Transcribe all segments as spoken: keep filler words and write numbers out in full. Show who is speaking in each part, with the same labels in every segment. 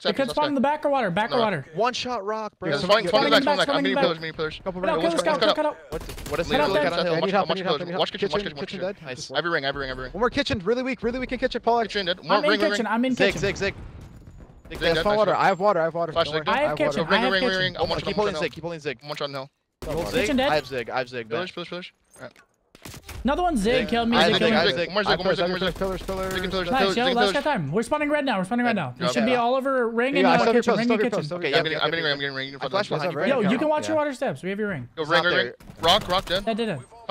Speaker 1: Lots
Speaker 2: It
Speaker 1: of
Speaker 2: could
Speaker 1: left
Speaker 2: spawn in
Speaker 1: side.
Speaker 2: the back or water. Back or
Speaker 1: No.
Speaker 2: water.
Speaker 3: One shot rock, bro.
Speaker 1: Yeah,
Speaker 4: Yeah,
Speaker 1: spawning,
Speaker 4: someone-
Speaker 1: spawning back,
Speaker 2: spawning
Speaker 1: spawning back. I'm
Speaker 2: back,
Speaker 1: getting
Speaker 2: spawning
Speaker 1: pillars, I'm getting pillars.
Speaker 4: Couple
Speaker 2: Cut out,
Speaker 4: ring.
Speaker 2: kill this guy.
Speaker 1: cut out.
Speaker 2: Cut out.
Speaker 3: What, what is
Speaker 2: Cut
Speaker 3: it?
Speaker 2: out
Speaker 3: Look
Speaker 2: there.
Speaker 3: at on
Speaker 1: I
Speaker 3: hill.
Speaker 1: need
Speaker 3: Watch,
Speaker 1: help,
Speaker 3: watch
Speaker 1: I need
Speaker 3: kitchen.
Speaker 1: help, I need help. Watch kitchen, watch
Speaker 4: Kitchen,
Speaker 1: kitchen, watch
Speaker 4: kitchen
Speaker 1: kitchen.
Speaker 4: dead.
Speaker 3: Nice.
Speaker 1: Every ring, every ring, every ring.
Speaker 4: One more kitchen. Really weak. Really weak in kitchen. Paul.
Speaker 1: Kitchen dead.
Speaker 2: I'm
Speaker 1: More
Speaker 2: in
Speaker 1: ring, ring,
Speaker 2: kitchen.
Speaker 1: ring.
Speaker 2: I'm in
Speaker 3: Zig,
Speaker 2: kitchen.
Speaker 3: zig, zig. Zig,
Speaker 1: Zig,
Speaker 3: zig.
Speaker 1: dead.
Speaker 4: Spawn water. I have water. I have water.
Speaker 1: Flash
Speaker 4: Don't
Speaker 1: Zig,
Speaker 4: worry.
Speaker 2: I have
Speaker 1: So
Speaker 2: kitchen. I
Speaker 1: ring,
Speaker 2: have
Speaker 1: ring, ring,
Speaker 2: kitchen.
Speaker 1: ring. I'm one shot,
Speaker 3: Keep
Speaker 1: I'm one
Speaker 3: holding
Speaker 1: shot.
Speaker 3: zig, keep holding zig.
Speaker 1: I'm one shot in hell.
Speaker 3: You hold
Speaker 2: Kitchen
Speaker 3: zig?
Speaker 2: dead.
Speaker 3: I have zig, I have zig.
Speaker 1: Pillars,
Speaker 3: back.
Speaker 1: pillars, pillars. Alright.
Speaker 2: Another one. Zig
Speaker 3: Zig.
Speaker 2: killed me.
Speaker 3: I
Speaker 2: Zig
Speaker 3: have
Speaker 2: killed
Speaker 3: zig, I
Speaker 2: me.
Speaker 3: have zig.
Speaker 1: One more zig, one more zig, one more zig.
Speaker 4: Pillars, pillars.
Speaker 1: Zig and pillars,
Speaker 2: Nice,
Speaker 1: pillars,
Speaker 2: yo,
Speaker 1: zig,
Speaker 2: let's
Speaker 1: pillars.
Speaker 2: get time. We're spawning red now. We're spawning red now. It
Speaker 1: Drop
Speaker 2: should
Speaker 1: it.
Speaker 2: be all over ring and
Speaker 4: Yeah, I
Speaker 2: uh,
Speaker 4: still
Speaker 2: kitchen.
Speaker 4: post,
Speaker 2: Ring
Speaker 4: still
Speaker 2: and
Speaker 4: post,
Speaker 2: kitchen.
Speaker 4: still
Speaker 3: Okay,
Speaker 1: Yeah,
Speaker 3: yeah,
Speaker 1: I'm getting,
Speaker 3: yeah,
Speaker 1: I'm getting
Speaker 3: yeah.
Speaker 1: ring, I'm getting ring.
Speaker 3: I flash behind you,
Speaker 4: Yo,
Speaker 3: bro.
Speaker 2: Yo,
Speaker 3: Yeah.
Speaker 2: you can watch your
Speaker 4: Yeah.
Speaker 2: water steps. We have your ring.
Speaker 1: Yo,
Speaker 3: It's
Speaker 1: ring,
Speaker 3: not
Speaker 1: ring, ring.
Speaker 3: there.
Speaker 1: Rock, rock dead.
Speaker 2: That did it.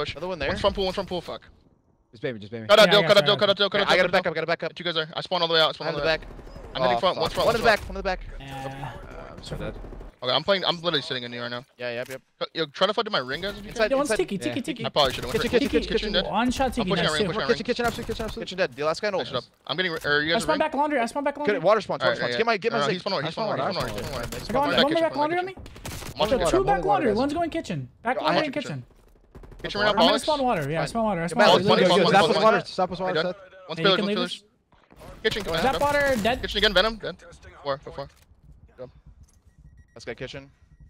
Speaker 1: push.
Speaker 3: Another one there.
Speaker 1: One's front pool, one's front pool. Fuck.
Speaker 4: Just baby, just baby.
Speaker 1: Cut out
Speaker 2: Yeah,
Speaker 1: deal,
Speaker 2: I
Speaker 1: cut
Speaker 2: got
Speaker 1: out deal,
Speaker 2: you,
Speaker 1: cut out deal, cut
Speaker 3: I
Speaker 1: out deal.
Speaker 3: gotta
Speaker 1: cut
Speaker 3: back
Speaker 1: out
Speaker 3: up. Gotta back up.
Speaker 1: deal. You guys are. I spawned all the way out. I spawned all
Speaker 3: Behind
Speaker 1: the
Speaker 3: the
Speaker 1: way out.
Speaker 3: back.
Speaker 1: I'm hitting
Speaker 3: Oh,
Speaker 1: front.
Speaker 3: fuck.
Speaker 1: One's front.
Speaker 3: One in
Speaker 1: one's
Speaker 3: the
Speaker 1: front.
Speaker 3: back. One in the back.
Speaker 2: Yeah.
Speaker 4: Uh, I'm so dead.
Speaker 1: Okay, I'm playing. I'm literally sitting in here right now.
Speaker 3: Yeah, yep, yep.
Speaker 1: Yo, try to fight to my ring, guys. If you
Speaker 3: Inside.
Speaker 1: can.
Speaker 2: Yo, one's
Speaker 3: inside.
Speaker 2: tiki, tiki,
Speaker 4: Yeah.
Speaker 2: tiki.
Speaker 1: I probably should have went
Speaker 3: Kitchen,
Speaker 1: for
Speaker 3: kitchen,
Speaker 1: it.
Speaker 3: kitchen, kitchen.
Speaker 1: dead.
Speaker 2: One shot tiki.
Speaker 1: I'm pushing
Speaker 2: Nice
Speaker 1: our ring,
Speaker 2: too.
Speaker 1: pushing our
Speaker 4: Kitchen, kitchen, absolute, kitchen, absolute.
Speaker 3: Kitchen dead. The last guy
Speaker 1: Nice
Speaker 3: knows.
Speaker 1: up. I'm getting. Or you
Speaker 2: I
Speaker 1: guys
Speaker 2: spawn
Speaker 1: ring?
Speaker 2: back laundry. I spawn back laundry.
Speaker 3: Good. Water spawn. Water
Speaker 1: Alright,
Speaker 3: spawn.
Speaker 1: yeah,
Speaker 3: Get my,
Speaker 1: yeah.
Speaker 3: get my
Speaker 1: No, no,
Speaker 3: zig.
Speaker 1: he's spawned already. He's spawned already. He's spawned already. He's spawned already.
Speaker 2: I got one,
Speaker 1: Back
Speaker 2: one more
Speaker 1: kitchen,
Speaker 2: back laundry on me.
Speaker 1: Watch
Speaker 4: One
Speaker 1: it,
Speaker 2: Yo,
Speaker 1: guys.
Speaker 2: two
Speaker 4: one
Speaker 2: back
Speaker 4: water,
Speaker 2: laundry.
Speaker 4: guys.
Speaker 2: One's going kitchen. Back
Speaker 1: I
Speaker 2: laundry
Speaker 1: have
Speaker 2: and
Speaker 1: kitchen.
Speaker 2: kitchen.
Speaker 1: Kitchen right
Speaker 2: I'm
Speaker 1: now,
Speaker 2: gonna
Speaker 1: Alex.
Speaker 2: spawn water. Yeah, I
Speaker 3: Fine.
Speaker 2: spawn water. I
Speaker 1: Yeah,
Speaker 2: spawn
Speaker 1: Alex,
Speaker 2: water.
Speaker 1: one
Speaker 2: Leave
Speaker 1: is
Speaker 2: it.
Speaker 1: one,
Speaker 4: Stop
Speaker 1: one
Speaker 4: with
Speaker 1: is
Speaker 4: water.
Speaker 1: one.
Speaker 4: Stop with water.
Speaker 1: Good.
Speaker 4: Set.
Speaker 1: One
Speaker 2: Hey, you
Speaker 1: spillage,
Speaker 2: can
Speaker 1: one
Speaker 2: leave
Speaker 1: spillage.
Speaker 2: us.
Speaker 1: Kitchen,
Speaker 3: Go
Speaker 1: kitchen,
Speaker 2: Zap water dead.
Speaker 1: kitchen again, Venom, dead. Four, four, four.
Speaker 3: Let's go kitchen.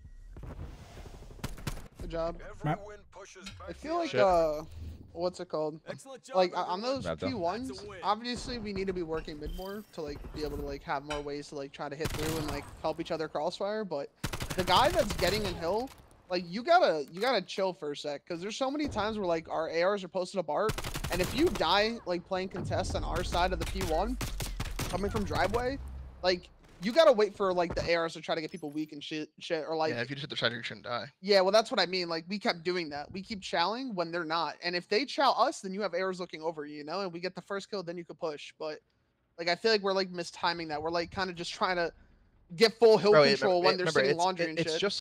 Speaker 5: Good job.
Speaker 2: Right.
Speaker 5: I feel like
Speaker 3: Shit.
Speaker 5: uh, what's it called? Like uh, on those
Speaker 4: Bad though.
Speaker 5: P ones, obviously we need to be working mid more to like be able to like have more ways to like try to hit through and like help each other crossfire. But the guy that's getting in hill, like you gotta you gotta chill for a sec, because there's so many times where like our A Rs are posted apart And if you die like playing contest on our side of the P one, coming from driveway, like you gotta wait for like the A Rs to try to get people weak and shit, shit or like.
Speaker 1: Yeah, if you just hit the side, you shouldn't die.
Speaker 5: Yeah, well, that's what I mean. Like, we kept doing that. We keep chowing when they're not. And if they chow us, then you have A Rs looking over you, you know? And we get the first kill, then you could push. But, like, I feel like we're, like, mistiming that. We're, like, kind of just trying to get full hill
Speaker 3: Bro, it-
Speaker 5: control when
Speaker 3: it-
Speaker 5: they're
Speaker 3: remember,
Speaker 5: sitting
Speaker 3: it's-
Speaker 5: laundry
Speaker 3: it-
Speaker 5: and
Speaker 3: it's
Speaker 5: shit.
Speaker 3: just